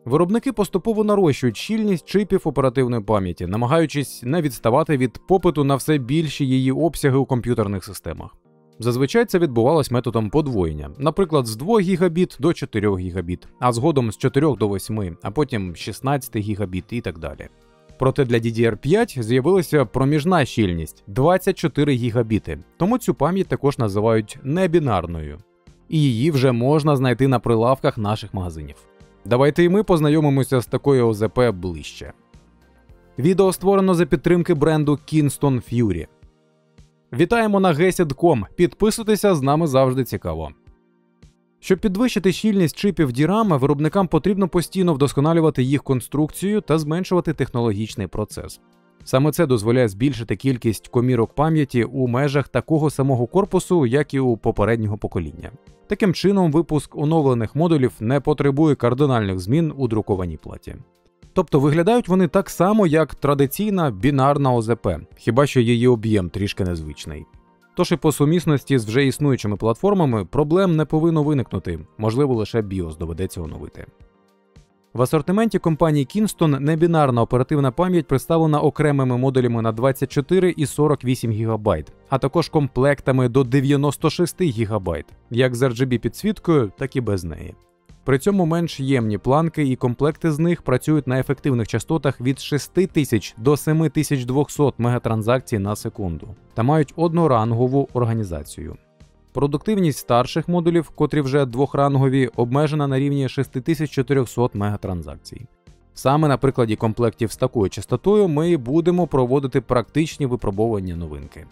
Виробники поступово нарощують щільність чипів оперативної пам'яті, намагаючись не відставати від попиту на все більші її обсяги у комп'ютерних системах. Зазвичай це відбувалось методом подвоєння, наприклад, з 2 гігабіт до 4 гігабіт, а згодом з 4 до 8, а потім 16 гігабіт і так далі. Проте для DDR5 з'явилася проміжна щільність – 24 гігабіти, тому цю пам'ять також називають небінарною. І її вже можна знайти на прилавках наших магазинів. Давайте і ми познайомимося з такою ОЗП ближче. Відео створено за підтримки бренду Kingston Fury. Вітаємо на GESID.com, підписуйтеся, з нами завжди цікаво. Щоб підвищити щільність чипів DRAM, виробникам потрібно постійно вдосконалювати їх конструкцію та зменшувати технологічний процес. Саме це дозволяє збільшити кількість комірок пам'яті у межах такого самого корпусу, як і у попереднього покоління. Таким чином, випуск оновлених модулів не потребує кардинальних змін у друкованій платі. Тобто виглядають вони так само, як традиційна бінарна ОЗП, хіба що її об'єм трішки незвичний. Тож і по сумісності з вже існуючими платформами проблем не повинно виникнути, можливо лише BIOS доведеться оновити. В асортименті компанії Kingston небінарна оперативна пам'ять представлена окремими модулями на 24 і 48 ГБ, а також комплектами до 96 ГБ, як з RGB-підсвіткою, так і без неї. При цьому менш ємні планки і комплекти з них працюють на ефективних частотах від 6000 до 7200 мегатранзакцій на секунду та мають однорангову організацію. Продуктивність старших модулів, котрі вже двохрангові, обмежена на рівні 6400 мегатранзакцій. Саме на прикладі комплектів з такою частотою ми будемо проводити практичні випробовування новинки.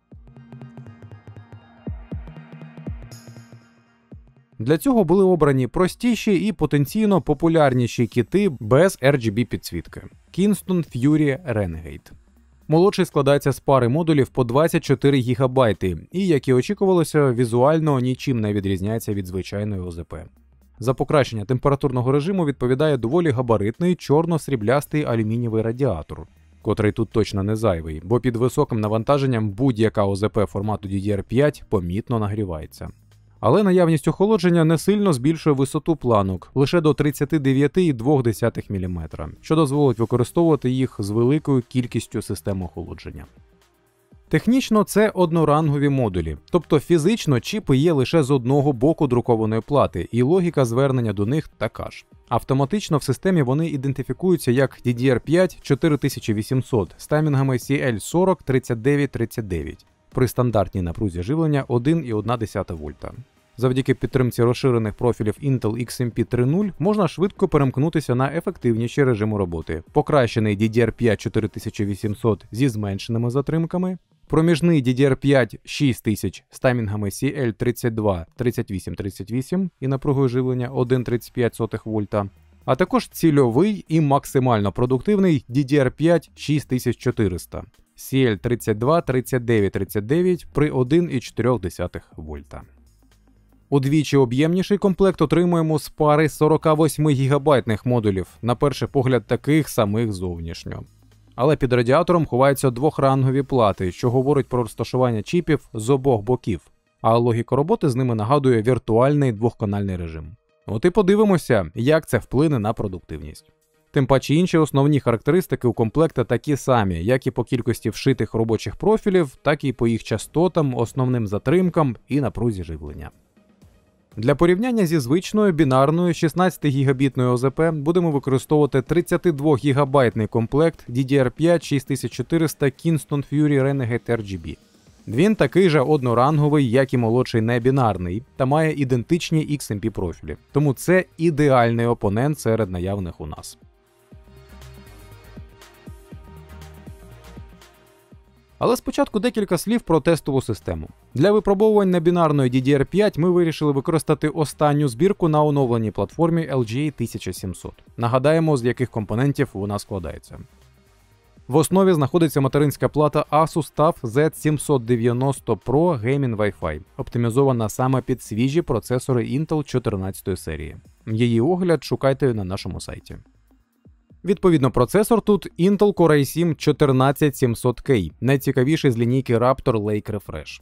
Для цього були обрані простіші і потенційно популярніші кіти без RGB-підсвітки – Kingston Fury Renegade. Молодший складається з пари модулів по 24 ГБ і, як і очікувалося, візуально нічим не відрізняється від звичайної ОЗП. За покращення температурного режиму відповідає доволі габаритний чорно-сріблястий алюмінієвий радіатор, котрий тут точно не зайвий, бо під високим навантаженням будь-яка ОЗП формату DDR5 помітно нагрівається. Але наявність охолодження не сильно збільшує висоту планок, лише до 39,2 мм, що дозволить використовувати їх з великою кількістю систем охолодження. Технічно це однорангові модулі, тобто фізично чіпи є лише з одного боку друкованої плати, і логіка звернення до них така ж. Автоматично в системі вони ідентифікуються як DDR5 4800 з таймінгами CL40-3939 при стандартній напрузі живлення 1,1 вольта. Завдяки підтримці розширених профілів Intel XMP 3.0 можна швидко перемкнутися на ефективніші режими роботи. Покращений DDR5 4800 зі зменшеними затримками, проміжний DDR5 6000 з таймінгами CL32-3838 і напругою живлення 1,35 вольта, а також цільовий і максимально продуктивний DDR5 6400 CL32-3939 при 1,4 вольта. Удвічі об'ємніший комплект отримуємо з пари 48 гігабайтних модулів, на перший погляд таких самих зовнішньо. Але під радіатором ховаються двохрангові плати, що говорить про розташування чіпів з обох боків, а логіка роботи з ними нагадує віртуальний двохканальний режим. От і подивимося, як це вплине на продуктивність. Тим паче інші основні характеристики у комплекта такі самі, як і по кількості вшитих робочих профілів, так і по їх частотам, основним затримкам і напрузі живлення. Для порівняння зі звичною бінарною 16-гігабітною ОЗП будемо використовувати 32-гігабайтний комплект DDR5 6400 Kingston Fury Renegade RGB. Він такий же одноранговий, як і молодший небінарний, та має ідентичні XMP профілі, тому це ідеальний опонент серед наявних у нас. Але спочатку декілька слів про тестову систему. Для випробовувань небінарної DDR5 ми вирішили використати останню збірку на оновленій платформі LGA 1700. Нагадаємо, з яких компонентів вона складається. В основі знаходиться материнська плата Asus TUF Z790 Pro Gaming Wi-Fi, оптимізована саме під свіжі процесори Intel 14 серії. Її огляд шукайте на нашому сайті. Відповідно, процесор тут Intel Core i7 14700K, найцікавіший з лінійки Raptor Lake Refresh.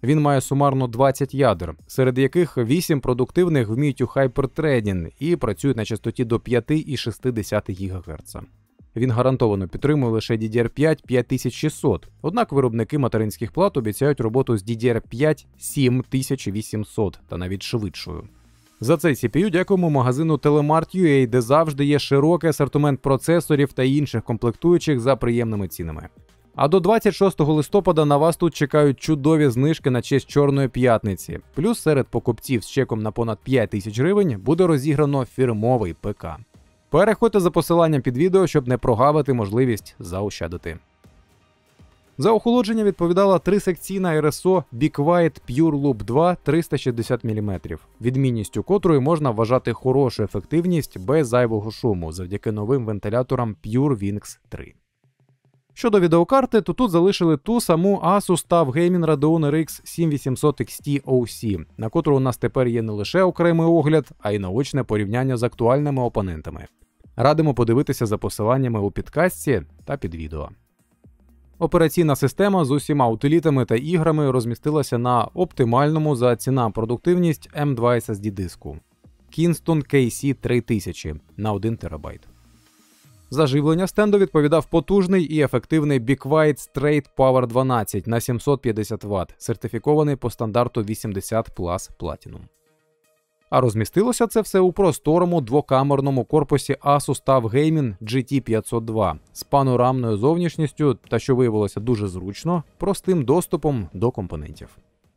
Він має сумарно 20 ядер, серед яких 8 продуктивних вміють у хайпертредінг і працюють на частоті до 5,6 ГГц. Він гарантовано підтримує лише DDR5 5600, однак виробники материнських плат обіцяють роботу з DDR5 7800 та навіть швидшою. За цей CPU дякуємо магазину Telemart.ua, де завжди є широкий асортимент процесорів та інших комплектуючих за приємними цінами. А до 26 листопада на вас тут чекають чудові знижки на честь Чорної п'ятниці. Плюс серед покупців з чеком на понад 5000 гривень буде розіграно фірмовий ПК. Переходьте за посиланням під відео, щоб не прогавити можливість заощадити. За охолодження відповідала трисекційна RSO BeQuiet PureLoop 2 360 мм, відмінністю котрої можна вважати хорошу ефективність без зайвого шуму завдяки новим вентиляторам PureWinx 3. Щодо відеокарти, то тут залишили ту саму Asus TUF Gaming Radeon RX 7800 XT OC, на котру у нас тепер є не лише окремий огляд, а й наочне порівняння з актуальними опонентами. Радимо подивитися за посиланнями у підкастці та під відео. Операційна система з усіма утилітами та іграми розмістилася на оптимальному за ціна-продуктивність M2 SSD диску Kingston KC3000 на 1 ТБ. За живлення стенду відповідав потужний і ефективний BeQuiet Straight Power 12 на 750 Вт, сертифікований по стандарту 80 Plus Platinum. А розмістилося це все у просторому двокамерному корпусі Asus TUF Gaming GT502 з панорамною зовнішністю та, що виявилося дуже зручно, простим доступом до компонентів.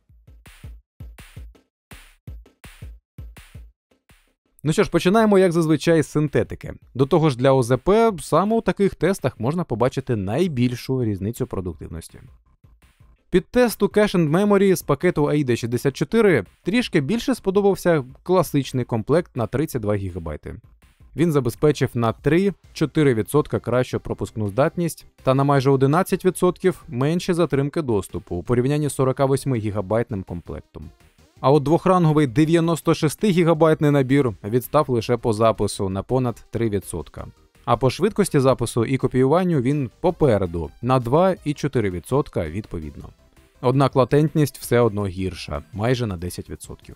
Ну що ж, починаємо, як зазвичай, з синтетики. До того ж, для ОЗП саме у таких тестах можна побачити найбільшу різницю продуктивності. Під тесту Cache and Memory з пакету AIDA64 трішки більше сподобався класичний комплект на 32 ГБ. Він забезпечив на 3-4% кращу пропускну здатність та на майже 11% менші затримки доступу у порівнянні з 48 ГБ комплектом. А от двохранговий 96 ГБ набір відстав лише по запису на понад 3%. А по швидкості запису і копіюванню він попереду на 2,4% відповідно. Однак латентність все одно гірша, майже на 10%.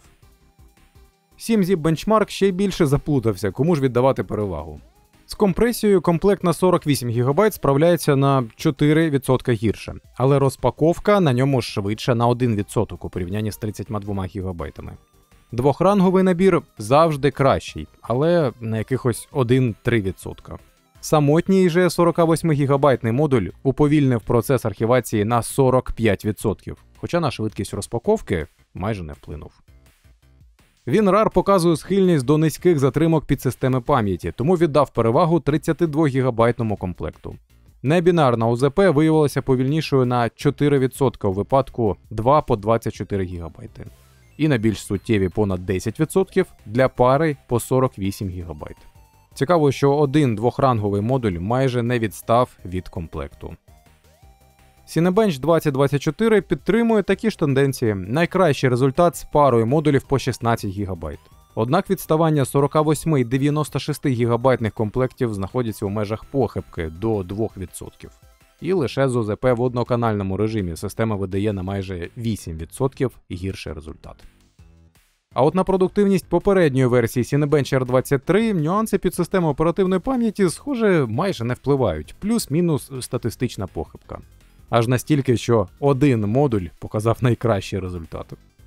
7-Zip Benchmark ще більше заплутався, кому ж віддавати перевагу. З компресією комплект на 48 ГБ справляється на 4% гірше, але розпаковка на ньому швидше на 1% у порівнянні з 32 ГБ. Двохранговий набір завжди кращий, але на якихось 1-3%. Самотній же 48 ГБ модуль уповільнив процес архівації на 45%, хоча на швидкість розпаковки майже не вплинув. WinRAR показує схильність до низьких затримок підсистеми пам'яті, тому віддав перевагу 32 ГБ комплекту. Небінарна ОЗП виявилася повільнішою на 4% у випадку 2 по 24 ГБ. І на більш суттєві понад 10% для пари по 48 ГБ. Цікаво, що один двохранговий модуль майже не відстав від комплекту. Cinebench 2024 підтримує такі ж тенденції. Найкращий результат з парою модулів по 16 ГБ. Однак відставання 48 і 96 ГБ комплектів знаходяться у межах похибки до 2%. І лише з ОЗП в одноканальному режимі система видає на майже 8% гірший результат. А от на продуктивність попередньої версії Cinebench R23 нюанси підсистеми оперативної пам'яті, схоже, майже не впливають, плюс-мінус статистична похибка. Аж настільки, що один модуль показав найкращий результат.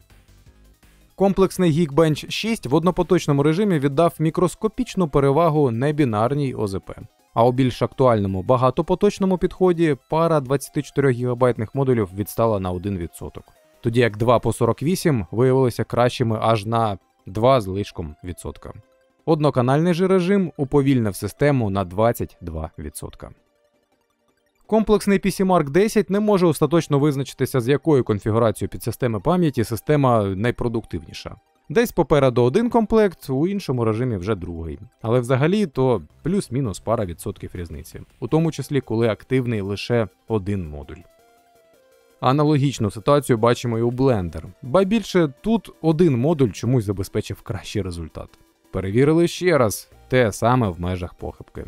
Комплексний Geekbench 6 в однопоточному режимі віддав мікроскопічну перевагу небінарній ОЗП. А у більш актуальному багатопоточному підході пара 24 ГБ модулів відстала на 1%. Тоді як 2 по 48 виявилися кращими аж на 2 з лишком відсотка. Одноканальний же режим уповільнив систему на 22%. Комплексний PCMark 10 не може остаточно визначитися, з якою конфігурацією підсистеми пам'яті система найпродуктивніша. Десь попереду один комплект, у іншому режимі вже другий. Але взагалі то плюс-мінус пара відсотків різниці, у тому числі коли активний лише один модуль. Аналогічну ситуацію бачимо і у Blender. Ба більше, тут один модуль чомусь забезпечив кращий результат. Перевірили ще раз, те саме в межах похибки.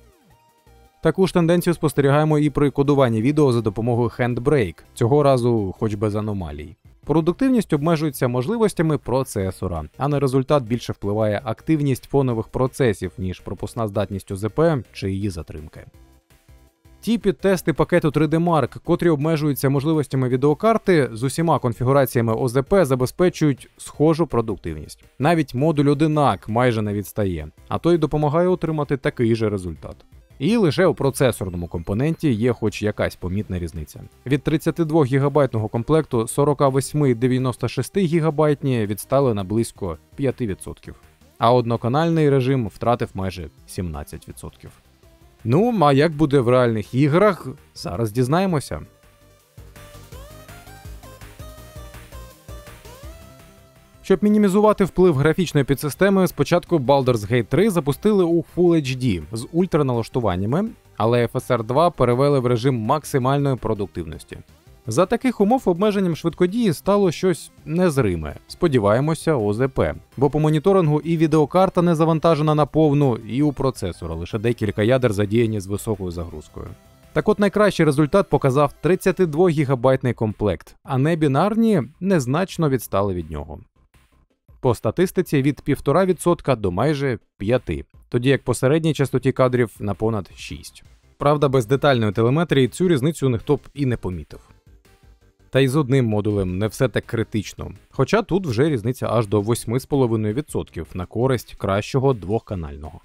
Таку ж тенденцію спостерігаємо і при кодуванні відео за допомогою Handbrake, цього разу хоч без аномалій. Продуктивність обмежується можливостями процесора, а на результат більше впливає активність фонових процесів, ніж пропускна здатність ОЗП чи її затримки. Ті підтести пакету 3D Mark, котрі обмежуються можливостями відеокарти, з усіма конфігураціями ОЗП забезпечують схожу продуктивність. Навіть модуль 1ак майже не відстає, а той допомагає отримати такий же результат. І лише у процесорному компоненті є хоч якась помітна різниця. Від 32 ГБ комплекту 48 і 96 ГБ відстали на близько 5%, а одноканальний режим втратив майже 17%. Ну, а як буде в реальних іграх, зараз дізнаємося. Щоб мінімізувати вплив графічної підсистеми, спочатку Baldur's Gate 3 запустили у Full HD з ультраналаштуваннями, але FSR 2 перевели в режим максимальної продуктивності. За таких умов обмеженням швидкодії стало щось незриме, сподіваємося, ОЗП, бо по моніторингу і відеокарта не завантажена на повну, і у процесора лише декілька ядер задіяні з високою загрузкою. Так от найкращий результат показав 32 гігабайтний комплект, а небінарні незначно відстали від нього. По статистиці від 1,5% до майже 5%, тоді як по середній частоті кадрів на понад 6%. Правда, без детальної телеметрії цю різницю ніхто б і не помітив. Та й з одним модулем не все так критично, хоча тут вже різниця аж до 8,5% на користь кращого двохканального.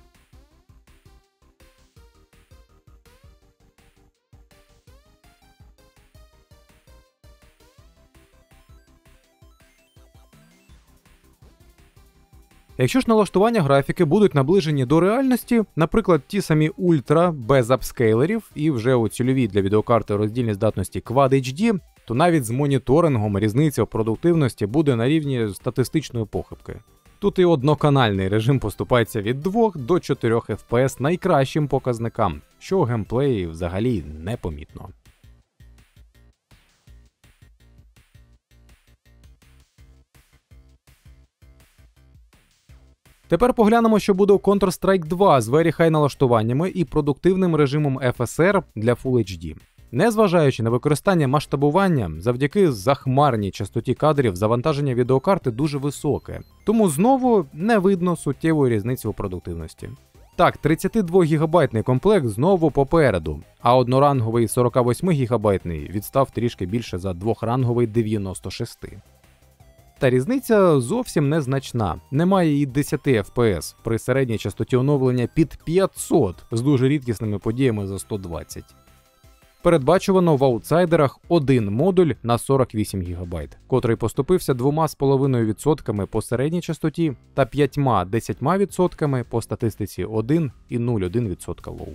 Якщо ж налаштування графіки будуть наближені до реальності, наприклад, ті самі ультра без апскейлерів і вже у цільовій для відеокарти роздільній здатності Quad HD, то навіть з моніторингом різниця в продуктивності буде на рівні статистичної похибки. Тут і одноканальний режим поступається від 2 до 4 FPS найкращим показникам, що у геймплеї взагалі непомітно. Тепер поглянемо, що буде у Counter-Strike 2 з Very High налаштуваннями і продуктивним режимом FSR для Full HD. Незважаючи на використання масштабування, завдяки захмарній частоті кадрів завантаження відеокарти дуже високе, тому знову не видно суттєвої різниці у продуктивності. Так, 32-гігабайтний комплект знову попереду, а одноранговий 48-гігабайтний відстав трішки більше за двохранговий 96. Та різниця зовсім незначна, немає і 10 FPS при середній частоті оновлення під 500 з дуже рідкісними подіями за 120. Передбачувано в аутсайдерах один модуль на 48 ГБ, котрий поступився 2,5% по середній частоті та 5-10% по статистиці 1,01% лоу.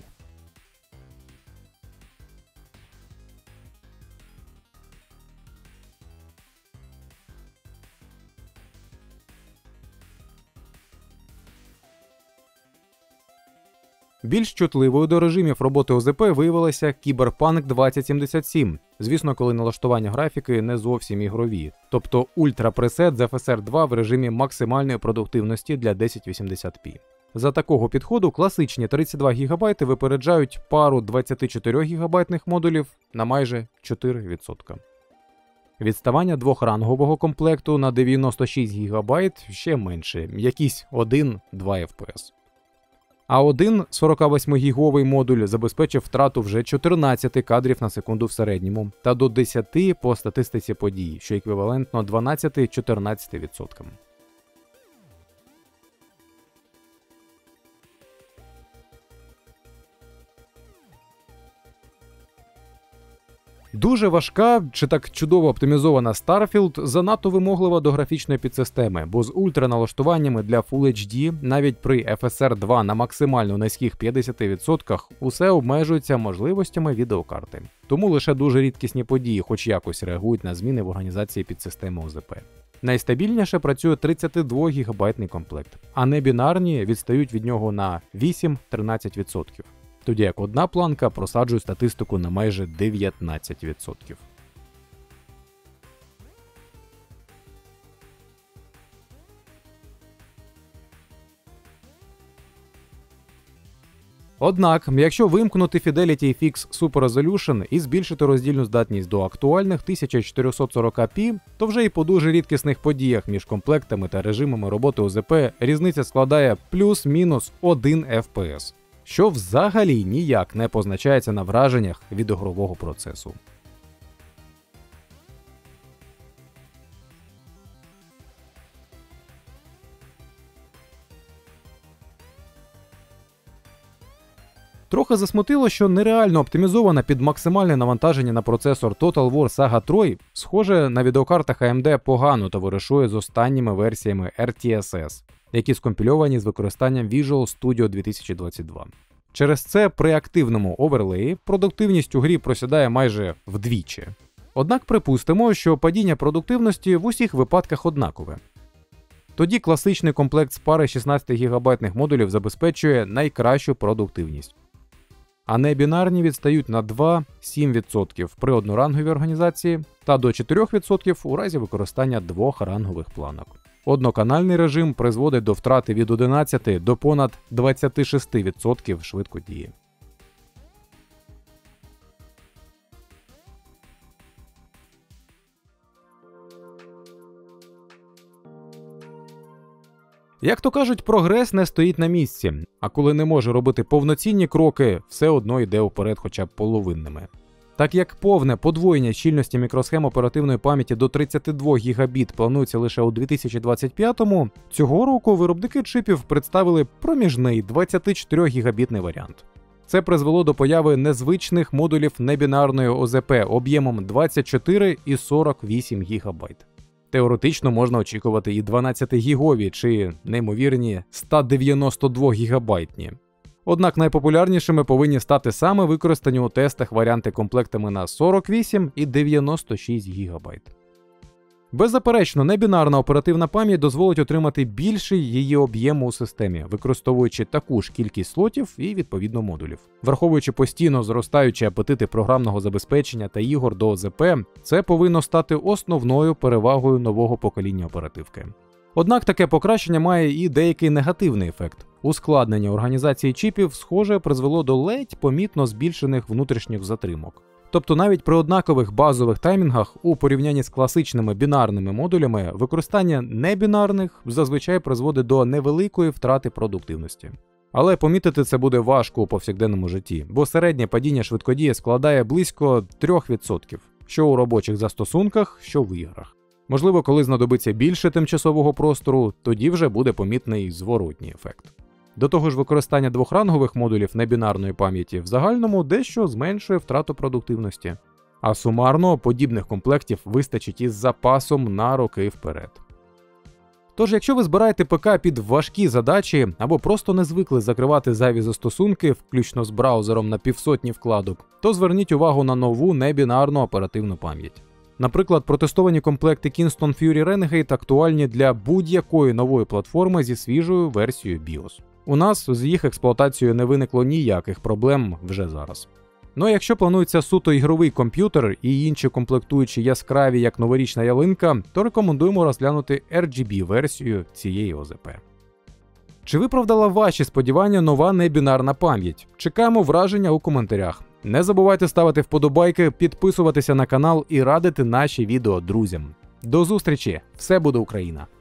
Більш чутливою до режимів роботи ОЗП виявилася Cyberpunk 2077, звісно, коли налаштування графіки не зовсім ігрові, тобто ультрапресет з FSR 2 в режимі максимальної продуктивності для 1080p. За такого підходу класичні 32 ГБ випереджають пару 24 гігабайтних модулів на майже 4%. Відставання двохрангового комплекту на 96 ГБ ще менше, якісь 1-2 FPS. А один 48-гіговий модуль забезпечив втрату вже 14 кадрів на секунду в середньому та до 10 по статистиці подій, що еквівалентно 12-14%. Дуже важка чи так чудово оптимізована Starfield занадто вимоглива до графічної підсистеми, бо з ультраналаштуваннями для Full HD навіть при FSR 2 на максимально низьких 50% усе обмежується можливостями відеокарти. Тому лише дуже рідкісні події хоч якось реагують на зміни в організації підсистеми ОЗП. Найстабільніше працює 32 гігабайтний комплект, а небінарні відстають від нього на 8-13%. Тоді як одна планка просаджує статистику на майже 19%. Однак, якщо вимкнути Fidelity FX Super Resolution і збільшити роздільну здатність до актуальних 1440p, то вже і по дуже рідкісних подіях між комплектами та режимами роботи ОЗП різниця складає плюс-мінус 1 FPS, що взагалі ніяк не позначається на враженнях від ігрового процесу. Трохи засмутило, що нереально оптимізована під максимальне навантаження на процесор Total War Saga Troy, схоже, на відеокартах AMD погано товаришує з останніми версіями RTSS, які скомпільовані з використанням Visual Studio 2022. Через це при активному оверлеї продуктивність у грі просідає майже вдвічі. Однак припустимо, що падіння продуктивності в усіх випадках однакове. Тоді класичний комплект з пари 16 ГБ модулів забезпечує найкращу продуктивність. А небінарні відстають на 2-7% при одноранговій організації та до 4% у разі використання двох рангових планок. Одноканальний режим призводить до втрати від 11 до понад 26% швидкодії. Як то кажуть, прогрес не стоїть на місці, а коли не може робити повноцінні кроки, все одно йде вперед хоча б половинними. Так як повне подвоєння щільності мікросхем оперативної пам'яті до 32 ГБ планується лише у 2025-му, цього року виробники чипів представили проміжний 24 гігабітний варіант. Це призвело до появи незвичних модулів небінарної ОЗП об'ємом 24 і 48 ГБ. Теоретично можна очікувати і 12-гігові чи неймовірні 192 гігабайтні. Однак найпопулярнішими повинні стати саме використані у тестах варіанти комплектами на 48 і 96 ГБ. Беззаперечно, небінарна оперативна пам'ять дозволить отримати більший її об'єм у системі, використовуючи таку ж кількість слотів і відповідно модулів. Враховуючи постійно зростаючі апетити програмного забезпечення та ігор до ОЗП, це повинно стати основною перевагою нового покоління оперативки. Однак таке покращення має і деякий негативний ефект. Ускладнення організації чіпів, схоже, призвело до ледь помітно збільшених внутрішніх затримок. Тобто навіть при однакових базових таймінгах у порівнянні з класичними бінарними модулями використання небінарних зазвичай призводить до невеликої втрати продуктивності. Але помітити це буде важко у повсякденному житті, бо середнє падіння швидкодії складає близько 3%, що у робочих застосунках, що в іграх. Можливо, коли знадобиться більше тимчасового простору, тоді вже буде помітний зворотній ефект. До того ж, використання двохрангових модулів небінарної пам'яті в загальному дещо зменшує втрату продуктивності. А сумарно подібних комплектів вистачить із запасом на роки вперед. Тож, якщо ви збираєте ПК під важкі задачі або просто не звикли закривати зайві застосунки, включно з браузером на півсотні вкладок, то зверніть увагу на нову небінарну оперативну пам'ять. Наприклад, протестовані комплекти Kingston Fury Renegade актуальні для будь-якої нової платформи зі свіжою версією BIOS. У нас з їх експлуатацією не виникло ніяких проблем вже зараз. Ну а якщо планується суто ігровий комп'ютер і інші комплектуючі яскраві як новорічна ялинка, то рекомендуємо розглянути RGB-версію цієї ОЗП. Чи виправдала ваші сподівання нова небінарна пам'ять? Чекаємо враження у коментарях. Не забувайте ставити вподобайки, підписуватися на канал і радити наші відео друзям. До зустрічі! Все буде Україна!